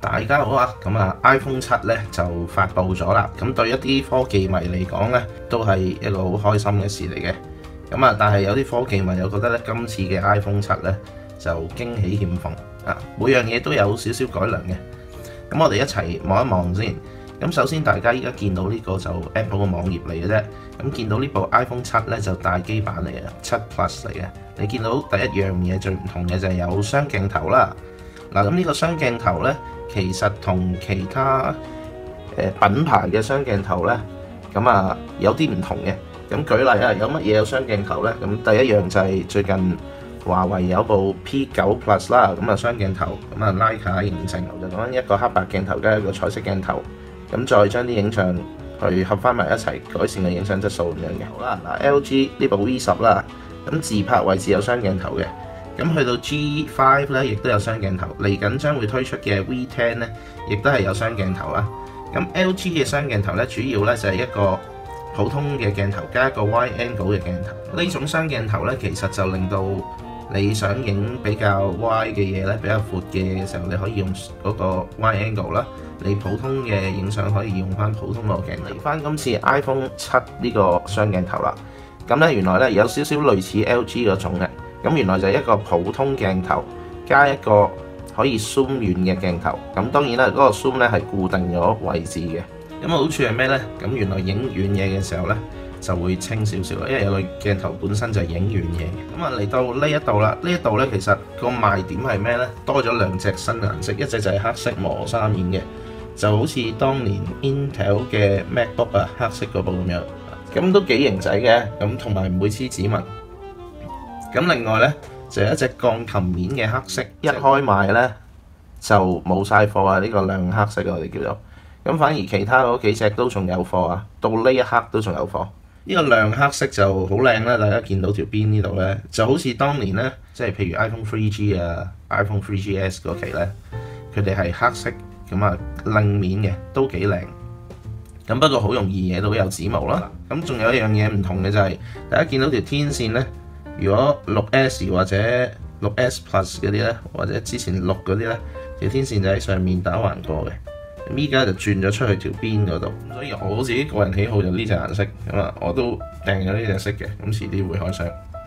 大家好啊！咁啊 iPhone 7咧就發布咗啦。咁對一啲科技迷嚟講咧，都係一個好開心嘅事嚟嘅。咁啊，但係有啲科技迷又覺得咧，今次嘅 iPhone 7咧就驚喜欠奉啊！每樣嘢都有少少改良嘅。咁我哋一齊望一望先。咁首先大家依家見到呢個就 Apple 嘅網頁嚟嘅啫。咁見到呢部 iPhone 7咧就大機版嚟嘅，7 Plus 嚟嘅。你見到第一樣嘢最唔同嘅就係有雙鏡頭啦。嗱，咁呢個雙鏡頭咧，其實同其他品牌嘅雙鏡頭咧，咁啊有啲唔同嘅。咁舉例啊，有乜嘢有雙鏡頭咧？咁第一樣就係最近華為有部 P9 Plus 啦，咁啊雙鏡頭，咁啊徠卡認證，就講一個黑白鏡頭加一個彩色鏡頭，咁再將啲影像去合翻埋一齊，改善個影相質素咁樣嘅。好啦，嗱 LG 呢部 V10 啦，咁自拍位置有雙鏡頭嘅。咁去到 G5 咧，亦都有雙鏡頭。嚟緊將會推出嘅 V10 咧，亦都係有雙鏡頭啦。咁 LG 嘅雙鏡頭咧，主要咧就係一個普通嘅鏡頭加一個 wide angle 嘅鏡頭。呢種雙鏡頭咧，其實就令到你想影比較 wide 嘅嘢咧，比較闊嘅時候，你可以用嗰個 wide angle 啦。你普通嘅影相可以用翻普通個鏡頭。嚟翻今次 iPhone 7呢個雙鏡頭啦。咁咧原來咧有少少類似 LG 嗰種嘅。咁原來就係一個普通鏡頭加一個可以 zoom 遠嘅鏡頭。咁當然啦，嗰個 zoom 咧係固定咗位置嘅。咁好處係咩咧？咁原來影遠嘢嘅時候咧就會清少少啦，因為有個鏡頭本身就係影遠嘢嘅。咁啊嚟到呢一度啦，呢一度咧其實個賣點係咩咧？多咗兩隻新顏色，一隻就係黑色磨砂面嘅，就好似當年 Intel 嘅 MacBook 啊黑色嗰部咁樣。咁都幾型仔嘅，咁同埋唔會黐指紋。咁另外咧就有一隻鋼琴面嘅黑色，一開賣咧就冇晒貨啊！呢個亮黑色我哋叫做，咁反而其他嗰幾隻都仲有貨啊，到呢一刻都仲有貨。呢個亮黑色就好靚啦，大家見到條邊呢度咧，就好似當年咧，即係譬如 iPhone 3G 啊、iPhone 3GS 嗰期咧，佢哋係黑色咁啊，亮面嘅都幾靚。咁不過好容易惹到有指毛啦。咁仲有一樣嘢唔同嘅就係，大家見到條天線咧。如果 6S 或者 6S Plus 嗰啲咧，或者之前6嗰啲咧，條天線就喺上面打橫過嘅。咁依家就轉咗出去條邊嗰度，所以我自己個人喜好就呢隻顏色咁啊，我都訂咗呢隻色嘅。咁遲啲會開箱。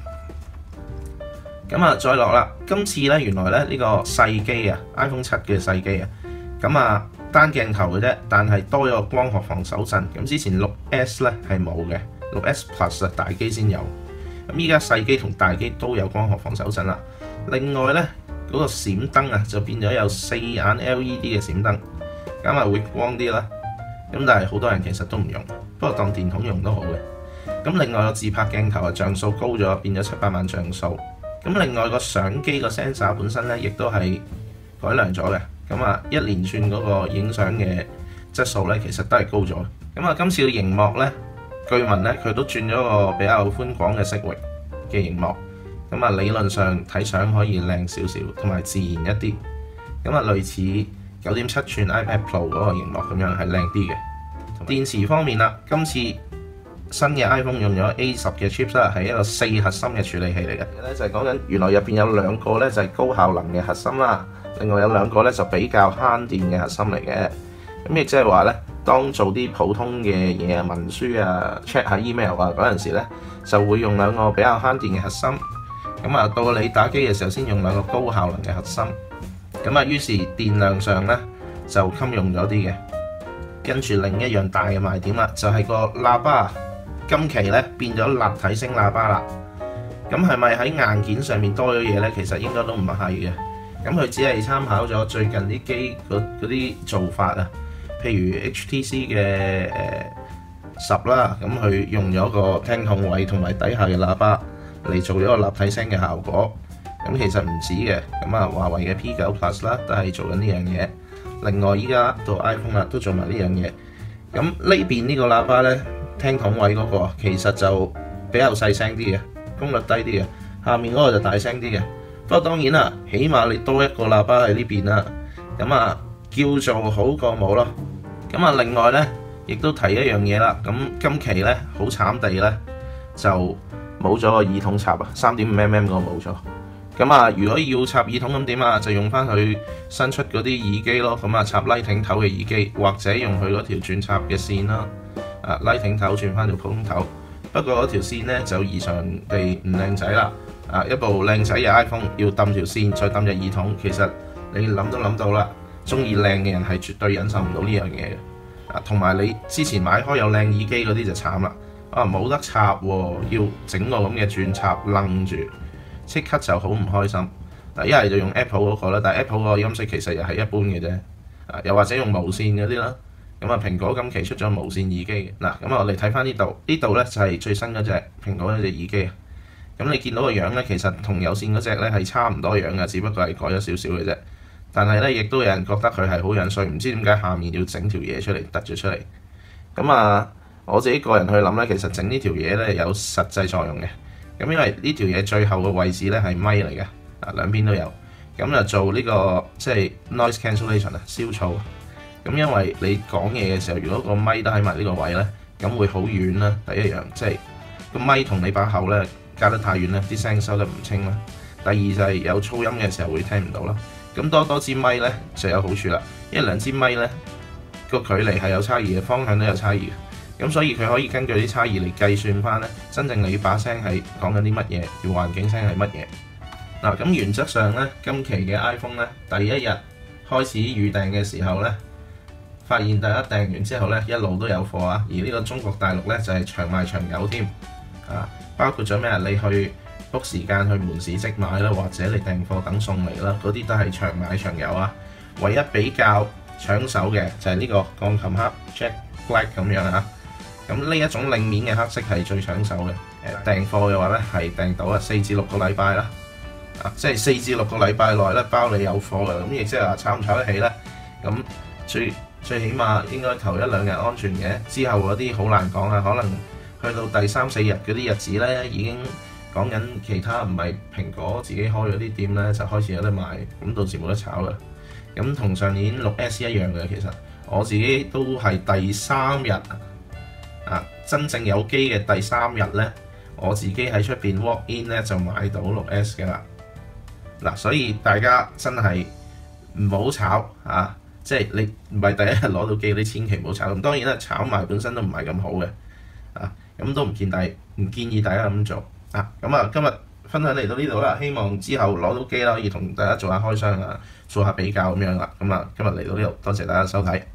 咁啊，再落啦。今次咧原來咧呢個細機啊 ，iPhone 7嘅細機啊，咁啊單鏡頭嘅啫，但係多咗個光學防手震。咁之前 6S 咧係冇嘅，6S Plus 啊大機先有。咁依家細機同大機都有光學防手震啦。另外咧，嗰個閃燈啊就變咗有4眼 LED 嘅閃燈，咁啊會光啲啦。咁但係好多人其實都唔用，不過當電筒用都好嘅。咁另外個自拍鏡頭啊像素高咗，變咗700萬像素。咁另外個相機個 sensor 本身咧亦都係改良咗嘅。咁啊一連串嗰個影相嘅質素咧其實都係高咗。咁啊今次嘅熒幕咧，據聞咧，佢都轉咗個比較寬廣嘅色域嘅熒幕，咁啊理論上睇相可以靚少少，同埋自然一啲。咁啊類似9.7寸 iPad Pro 嗰個熒幕咁樣係靚啲嘅。電池方面啦，今次新嘅 iPhone 用咗 A10 嘅 chip 啦，係一個4核心嘅處理器嚟嘅。咧就係講緊原來入邊有2個咧就係高效能嘅核心啦，另外有2個咧就比較慳電嘅核心嚟嘅。咁亦即係話咧，當做啲普通嘅嘢啊、文書啊、check 下 email 啊嗰陣時咧，就會用2個比較慳電嘅核心。咁啊，到你打機嘅時候先用2個高效能嘅核心。咁啊，於是電量上咧就襟用咗啲嘅。跟住另一樣大嘅賣點啦，就係個喇叭。今期咧變咗立體聲喇叭啦。咁係咪喺硬件上面多咗嘢咧？其實應該都唔係嘅。咁佢只係參考咗最近啲機嗰啲做法啊。譬如 HTC 嘅10啦，咁佢用咗個聽筒位同埋底下嘅喇叭嚟做咗個立體聲嘅效果。咁其實唔止嘅，咁啊華為嘅 P9 Plus 啦都係做緊呢樣嘢。另外依家到 iPhone 啦都做埋呢樣嘢。咁呢邊呢個喇叭咧，聽筒位嗰個其實就比較細聲啲嘅，功率低啲嘅。下面嗰個就大聲啲嘅。不過當然啦，起碼你多一個喇叭喺呢邊啦。咁啊叫做好過冇咯。咁啊，另外咧，亦都提一樣嘢啦。咁今期咧，好慘地咧，就冇咗個耳筒插啊，3.5mm 嗰個冇咗。 咁啊，如果要插耳筒咁點啊？就用翻佢新出嗰啲耳機咯。咁啊，插 Lightning 頭嘅耳機，或者用佢嗰條轉插嘅線啦。Lightning 頭轉翻條普通頭。不過嗰條線咧就異常地唔靚仔啦。一部靚仔嘅 iPhone 要揼條線，再揼隻耳筒，其實你諗都諗到啦。中意靚嘅人係絕對忍受唔到呢樣嘢嘅。同埋你之前買開有靚耳機嗰啲就慘啦。冇得插喎，要整個咁嘅轉插楞住。即刻就好唔開心。一係就用 Apple 嗰個啦，但係 Apple 嗰個音色其實又係一般嘅啫。又或者用無線嗰啲啦。咁蘋果今期出咗無線耳機嘅。咁我哋睇翻呢度咧就係最新嗰隻蘋果嗰隻耳機。咁你見到個樣咧，其實同有線嗰隻咧係差唔多樣嘅，只不過係改咗少少嘅啫。但係咧，亦都有人覺得佢係好樣衰，唔知點解下面要整條嘢出嚟突咗出嚟。我自己個人去諗咧，其實整呢條嘢咧有實際作用嘅。因為呢條嘢最後嘅位置咧係咪嚟嘅，兩邊都有，咁就做呢個即係 noise cancellation 消噪。因為你講嘢嘅時候，如果個咪都喺埋呢個位咧，咁會好遠啦。第一樣即係個咪同你把口咧隔得太遠咧，啲聲收得唔清啦。第二就係有噪音嘅時候會聽唔到啦。咁多支咪咧就有好處啦，因為兩支咪咧個距離係有差異嘅，方向都有差異嘅。咁所以佢可以根據啲差異嚟計算翻咧，真正你把聲係講緊啲乜嘢，要環境聲係乜嘢。咁原則上咧，今期嘅 iPhone 咧，第一日開始預訂嘅時候咧，發現大家訂完之後咧，一路都有貨啊。而呢個中國大陸咧就係長賣長有添。包括咗咩啊？你去 book 時間去門市即買啦，或者你訂貨等送嚟啦，嗰啲都係長買長有啊。唯一比較搶手嘅就係呢個鋼琴黑 Jet Black 咁樣啊。咁呢一種領面嘅黑色係最搶手嘅。訂貨嘅話咧係訂到4至6個禮拜啦。即係4至6個禮拜內咧包你有貨嘅。咁亦即係話炒唔炒得起咧？咁最起碼應該頭1-2日安全嘅，之後嗰啲好難講啊。可能去到第3-4日嗰啲日子咧，已經講緊其他唔係蘋果自己開嗰啲店咧，就開始有得賣。咁到時冇得炒啦。咁同上年6S 一樣嘅，其實我自己都係第3日。真正有機嘅第3日咧，我自己喺出邊 walk in 咧就買到6S 嘅啦。所以大家真係唔好炒即係你唔係第一日攞到機，你千祈唔好炒。咁當然啦，炒賣本身都唔係咁好嘅咁都唔建議大家咁做今日分享嚟到呢度啦，希望之後攞到機啦，可以同大家做下開箱做下比較咁樣啦。今日嚟到呢度，多謝大家收睇。